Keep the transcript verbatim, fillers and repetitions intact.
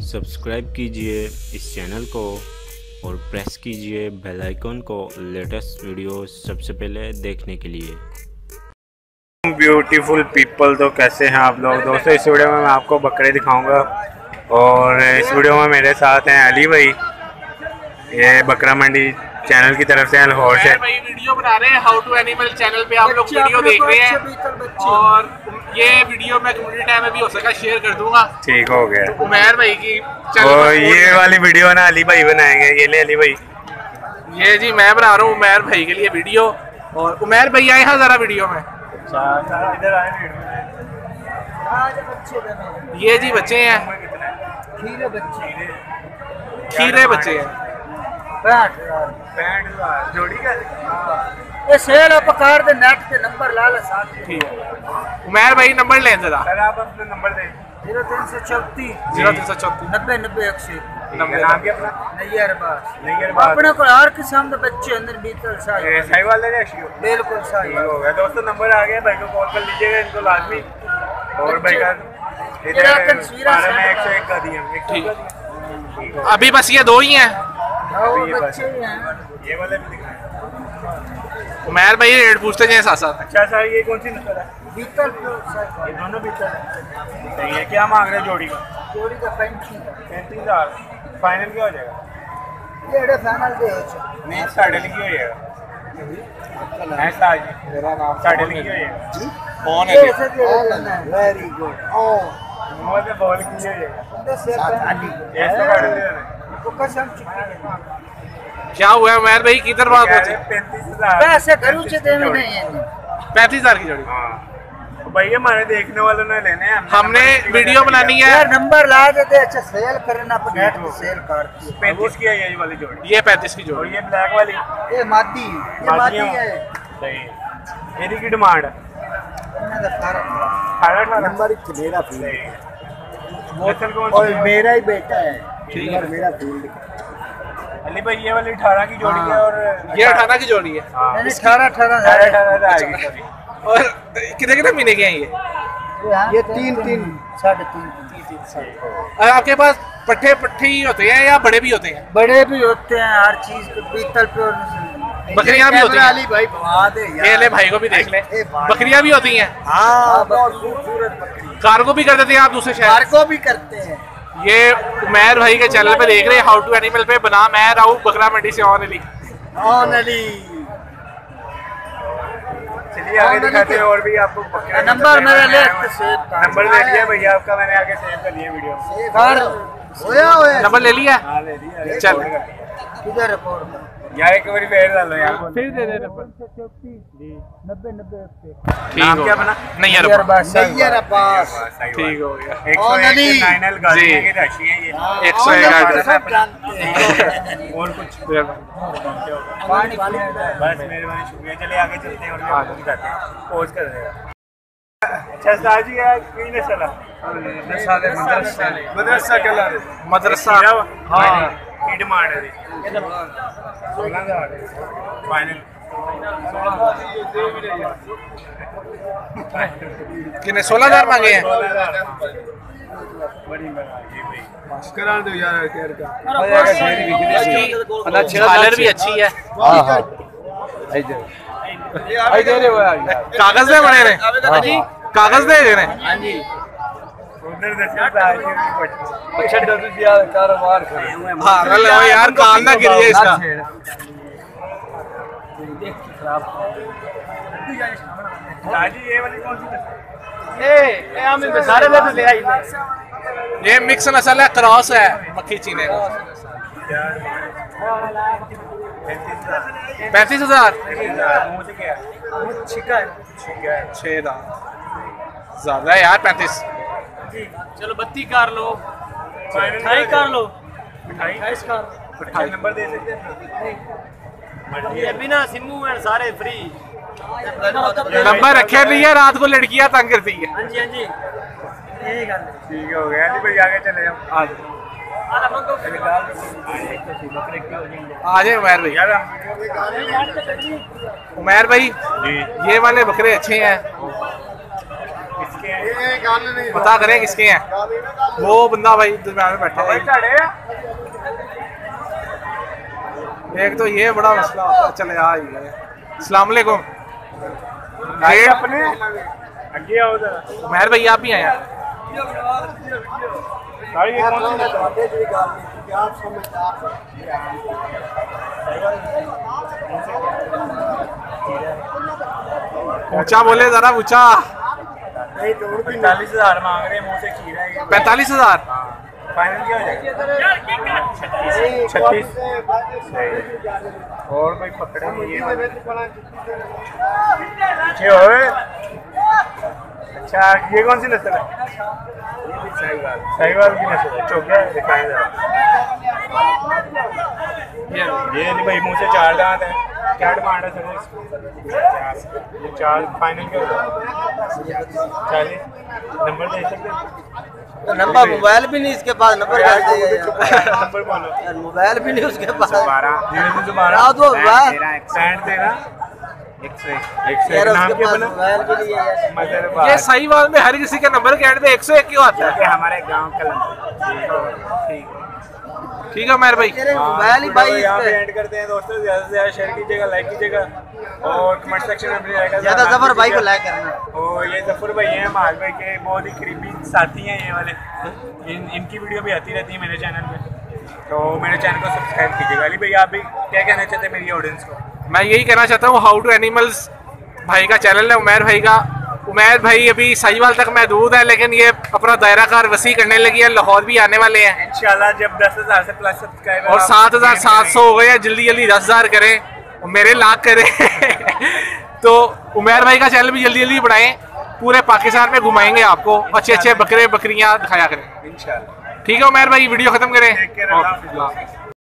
Subscribe कीजिए इस channel को और प्रेस कीजिए बेल आइकन को लेटेस्ट वीडियो सबसे पहले देखने के लिए। ब्यूटीफुल पीपल, तो कैसे हैं आप लोग दोस्तों। इस वीडियो में मैं आपको बकरे दिखाऊंगा और इस वीडियो में मेरे साथ हैं अली भाई, ये बकरा मंडी चैनल की तरफ से लाहौर से भाई वीडियो बना रहे हैं। हाउ टू एनिमल चैनल पे आप लोग वीडियो देख रहे हैं और ये वीडियो मैं कम्युनिटी टाइम में भी हो सका शेयर कर दूंगा। ठीक हो गया। उमैर भाई की और ये वाली वीडियो ना अली भाई बनाएंगे। ये ले अली भाई, ये जी मैं बना रहा हूँ उमैर भाई के लिए वीडियो। और उमैर भाई आए हैं जरा वीडियो में। इधर आए। ये जी बच्चे हैं, खीरे बच्चे खीरे बच्चे हैं। जोड़ी का ये सेल पकार दे नेट के नंबर लाल साथ ठीक है। उमैर भाई नंबर लें जरा। आप अपना नंबर दें। जीरो तीन सौ चौतीस जीरो तीन सौ चौतीस नब्बे नब्बे एक सौ नाम क्या अपना? नैयर बास। नैयर बास। अपने को हर किस्म के बच्चे अंदर बीतल साई सही वाले रेशियो बिल्कुल सही हो गया दोस्तों। नंबर आ गया, भाई को कॉल कर लीजिएगा इनको लाजमी। और भाई का इधर तस्वीरें में एक सौ एक का दिया। अभी बस ये दो ही हैं। ये बच्चे हैं, ये वाले भी दिखाएं। उमैर भाई रेट पूछते जाए साथ साथ। अच्छा सर, ये कौन सी नस्ल है? बीतल ये दोनों बीतल है। सही है। क्या मांग रहे हैं जोड़ी का? जोड़ी का पैंतीस पैंतीस हजार। फाइनल क्या हो जाएगा? ये एडे फाइनल दे हो नहीं साढ़े लिखी हो जाएगा। है साज मेरा नाम साढ़े लिखी हो जाएगा। कौन है? वेरी गुड ओ मुंह से बॉल की हो जाएगा। से पैंतीस ये तो काट दे रहे को कसम चुकी क्या हुआ है उमैर भाई किधर बात होती है? पैंतीस हजार पैसे करूँ से देने नहीं है। पैंतीस हजार की जोड़ी। हाँ तो भाई हमारे देखने वालों ने लेने हैं। हमने वीडियो बनानी है। यार नंबर ला देते अच्छा सेल करना पर नेट पे सेल करती है। पैंतीस की है ये वाली जोड़ी। ये पैंतीस की और जोड़ी। ये ब्लैक वाली ये मादी ये मादी है। सही। ਇਹਦੀ ਕੀ ਡਿਮਾਂਡ ਹੈ? ਇਹਨਾਂ ਦਾ ਫਰਕ अठारह अठारह नंबर एक मेरा सही फील्ड है। बोतल कौन और सी है? मेरा ही बेटा है। ठीक है। मेरा फील्ड अली भाई ये वाली अठारह की जोड़ी है और ये अठारह की जोड़ी है। हाँ। मैंने अठारह अठारह अठारह अठारह आएगी सॉरी। और कितने कितने महीने के हैं ये? ये तीन तीन साढ़े तीन और आपके पास पट्ठे पट्ठे ही होते हैं या बड़े भी होते हैं? बड़े भी होते हैं हर चीज के पीतल पे और बकरियां भी होती हैं। अली भाई बवा दे यार। ये ले भाई को भी देख ले। बकरियां भी होती हैं। हाँ बहुत खूबसूरत बकरी कार्गो भी कर देते हैं आप दूसरे शहर? को भी करते हैं। ये उमैर भाई के चैनल पे देख रहे हैं हाउ टू एनिमल पे। बना मैं राहू बकरा मंडी से ऑन अली। ऑन अली चलिए आगे दिखाते हैं और भी आपको बकरा नंबर मेरा ले सेव नंबर ले लिया भैया आपका, मैंने आगे सेव कर लिया वीडियो। कर होया होया नंबर ले लिया? हाँ ले लिया। चल किधर रिकॉर्ड यार एक बार फेर डालो यार। फिर दे दे नंबर। नब्बे नब्बे ठीक नाम हो क्या गया। बना? नहीं यार नैयर अब्बास ठीक हो गया। एक सौ एक नाइनल गाड़ियाँ की राशि है ये। एक सौ एक सब जानते हैं। और कुछ पानी वाले बस मेहरबानी शुक्रिया। चलिए आगे चलते हैं और भी आपको दिखाते हैं। पोज कर रहे हैं। अच्छा साजी यार कोई नहीं चला मदरसा मदरसा कला मदरसा। हाँ की डिमांड है सोलह हजार फाइनल। कितने सोलह हजार मांगे हैं? बड़ी महंगी भाई। करा दो यार केयर का झालर भी अच्छी है। कागज दे बने ने कागज दे रहे हाँ जी उधर दस आज अच्छा डर यार कारोबार करे पागल हो यार, कान ना गिर जाए इसका। दादी ये वाली कौन सी? ए ए हमें सारे ले ले आई। ये मिक्स नस्ल है, क्रॉस है मक्खी चीने का। पैंतीस हजार छिका है छह दांत ज्यादा है यार। पैंतीस चलो बत्ती कर लो अठाई कर लो अट्ठाईस कर नंबर दे सकते हैं? ये बिना सिमू में सारे फ्री नंबर रखे नहीं है, रात को लड़कियां तंग करती है। हाँ जी हाँ जी यही गल ठीक हो गया अली भाई आगे चले जाओ। आज आ जाए उमैर भाई। यार उमैर भाई जी ये वाले बकरे अच्छे हैं। इसके पता करें किसके हैं। वो बंदा भाई दरम्यान में बैठा है। एक तो ये बड़ा मसला होता है। चले यार अस्सलाम वालेकुम अपने उमैर भाई, आप भी आए हैं। ऊंचा बोले जरा, ऊंचा। पैंतालीस हजार मांग रहे हैं, मुंह से खीरा है। पैंतालीस हजार फाइनल क्या हो जाएगा? छत्तीस। और कोई पकड़े ये अच्छा, ये कौन सी नस्ल है? साहिवाल। साहिवाल की नस्ल है। चौकिया दिखाएं जरा। ये नहीं भाई, मुंह से चार दांत है। क्या डिमांड है सर इसकी? ये चार फाइनल क्या होगा? चालीस। नंबर दे सकते हैं? तो नंबर मोबाइल भी नहीं इसके पास, नंबर नंबर बोलो। मोबाइल भी नहीं उसके पास। बारह बारह तो पैंठ तेरह एक सौ एक सौ यार नाम उसके क्या पास बना? मोबाइल भी नहीं है। ये साहिवाल में हर किसी के नंबर के एंड पे एक सौ एक क्यों आता है? हमारे गांव का नंबर। ठीक ठीक है उमैर भाई। मोबाइल ही भाई यहाँ पे इसमें एंड करते हैं दोस्तों। ज़्यादा से ज़्यादा शेयर कीजिएगा, लाइक कीजिएगा और कमेंट सेक्शन में भी जाएगा। ज्यादा जफर भाई को लाइक करना। और ये जफर भाई हैं माल भाई के बहुत ही करीबी साथी हैं ये वाले। इन इनकी वीडियो भी आती रहती है मेरे चैनल पे, तो मेरे चैनल को सब्सक्राइब कीजिएगा। अली भाई आप भी क्या कहना चाहते हैं मेरी ऑडियंस को? मैं यही कहना चाहता हूँ, हाउ टू एनिमल्स भाई का चैनल है उमैर भाई का। उमैर भाई अभी साहिवाल तक महदूद है, लेकिन ये अपना दायरा कार वसी करने लगी है। लाहौर भी आने वाले हैं इंशाल्लाह जब दस हज़ार से प्लस सब्सक्राइबर और सात हज़ार सात सौ हो गए हैं। जल्दी जल्दी दस हज़ार करें और मेरे लाख करें तो उमैर भाई का चैनल भी जल्दी जल्दी बढ़ाएं। पूरे पाकिस्तान में घुमाएंगे आपको, अच्छे अच्छे बकरे बकरियां दिखाया करें इंशाल्लाह। ठीक है उमैर भाई, वीडियो खत्म करें।